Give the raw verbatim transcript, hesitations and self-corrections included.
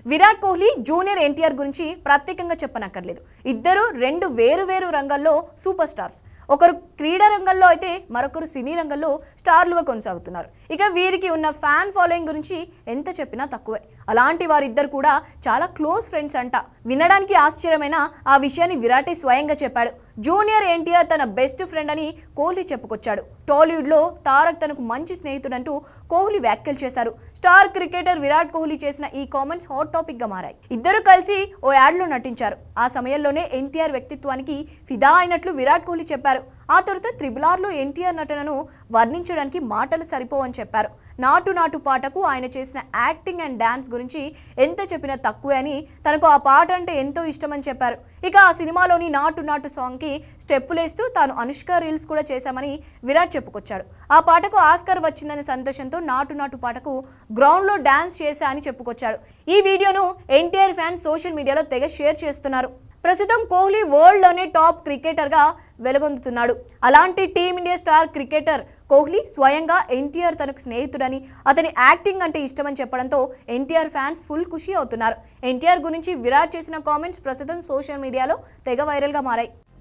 Virat Kohli junior NTR గురించి ప్రత్యేకంగా చెప్పనక్కర్లేదు. ఇద్దరు రెండు వేరు వేరు రంగాల్లో సూపర్ స్టార్స్. ఒకరు క్రీడా రంగంలో అయితే మరొకరు సినీ రంగంలో స్టార్లుగా కొనసాగుతున్నారు. ఇక వీరికి ఉన్న ఫ్యాన్ ఫాలోయింగ్ గురించి ఎంత చెప్పినా తక్కువే. అలాంటి వారిద్దరు కూడా చాలా క్లోజ్ ఫ్రెండ్స్ అంట. వినడానికి ఆశ్చర్యమైన ఆ విషయాన్ని విరాటే స్వయంగా చెప్పాడు. జూనియర్ ఎన్టీఆర్ తన బెస్ట్ ఫ్రెండ్ అని కోహ్లీ చెప్పుకొచ్చాడు. టాలీవుడ్లో తారక్ తనకు మంచి స్నేహితుడంటూ కోహ్లీ వ్యాఖ్యలు చేశారు. స్టార్ క్రికెటర్ విరాట్ కోహ్లీ చేసిన ఈ కామెంట్స్ హాట్ టాపిక్ గా మారాయి. ఇద్దరు కలిసి ఓ యాడ్లో నటించారు. ఆ సమయంలోనే ఎన్టీఆర్ వ్యక్తిత్వానికి ఫిదా అయినట్లు విరాట్ కోహ్లీ చెప్పారు. ఆ తర్వాత త్రిబుల్ ఆర్లో ఎన్టీఆర్ నటనను వర్ణించడానికి మాటలు సరిపోవని చెప్పారు. నాటు నాటు పాటకు ఆయన చేసిన యాక్టింగ్ అండ్ డాన్స్ గురించి ఎంత చెప్పినా తక్కువే అని, తనకు ఆ పాట అంటే ఎంతో ఇష్టమని చెప్పారు. ఇక ఆ సినిమాలోని నాటు నాటు సాంగ్కి స్టెప్పులేస్తూ తాను అనుష్క రీల్స్ కూడా చేశామని విరాట్ చెప్పుకొచ్చాడు. ఆ పాటకు ఆస్కార్ వచ్చిందనే సంతోషంతో నాటు నాటు పాటకు గ్రౌండ్లో డాన్స్ చేశా అని చెప్పుకొచ్చాడు. ఈ వీడియోను ఎన్టీఆర్ ఫ్యాన్స్ సోషల్ మీడియాలో తెగ షేర్ చేస్తున్నారు. ప్రస్తుతం కోహ్లీ వరల్డ్లోనే టాప్ క్రికెటర్గా వెలుగొందుతున్నాడు. అలాంటి టీమిండియా స్టార్ క్రికెటర్ కోహ్లీ స్వయంగా ఎన్టీఆర్ తనకు స్నేహితుడని, అతని యాక్టింగ్ అంటే ఇష్టమని చెప్పడంతో ఎన్టీఆర్ ఫ్యాన్స్ ఫుల్ ఖుషి అవుతున్నారు. ఎన్టీఆర్ గురించి విరాట్ చేసిన కామెంట్స్ ప్రస్తుతం సోషల్ మీడియాలో తెగ వైరల్గా మారాయి.